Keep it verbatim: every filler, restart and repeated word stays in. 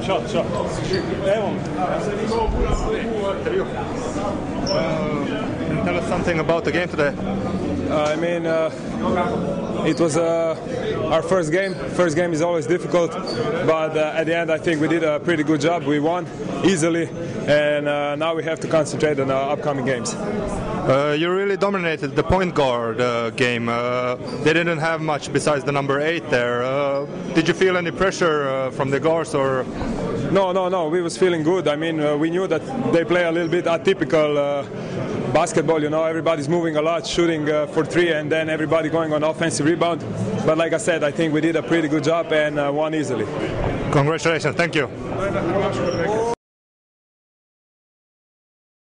shot, shot. Evo. Uh, can you tell us something about the game today? Uh, I mean, uh, it was uh, our first game. First game is always difficult, but uh, at the end I think we did a pretty good job. We won easily, and uh, now we have to concentrate on our upcoming games. Uh, you really dominated the point guard uh, game. Uh, they didn't have much besides the number eight there. Uh, did you feel any pressure uh, from the guards or? No, no, no. We was feeling good. I mean, uh, we knew that they play a little bit atypical uh, basketball. You know, everybody's moving a lot, shooting uh, for three, and then everybody going on offensive rebound. But like I said, I think we did a pretty good job and uh, won easily. Congratulations. Thank you.